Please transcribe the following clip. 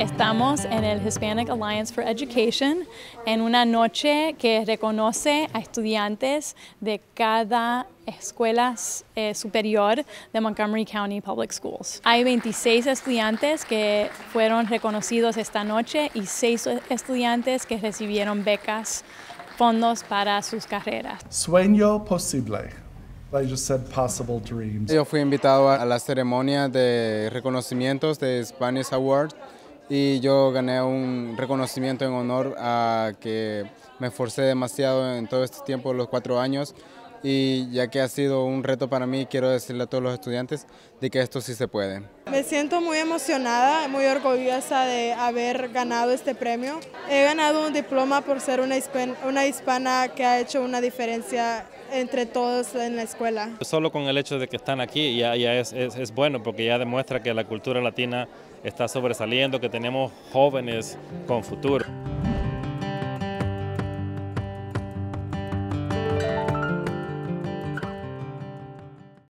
Estamos en el Hispanic Alliance for Education en una noche que reconoce a estudiantes de cada escuela superior de Montgomery County Public Schools. Hay 26 estudiantes que fueron reconocidos esta noche y 6 estudiantes que recibieron becas, fondos para sus carreras. Sueño posible. I just said possible dreams. Yo fui invitado a la ceremonia de reconocimientos de Spanish Award y yo gané un reconocimiento en honor a que me esforcé demasiado en todo este tiempo, los 4 años, y ya que ha sido un reto para mí, quiero decirle a todos los estudiantes de que esto sí se puede. Me siento muy emocionada, muy orgullosa de haber ganado este premio. He ganado un diploma por ser una hispana que ha hecho una diferencia entre todos en la escuela. Solo con el hecho de que están aquí ya es bueno, porque ya demuestra que la cultura latina está sobresaliendo, que tenemos jóvenes con futuro.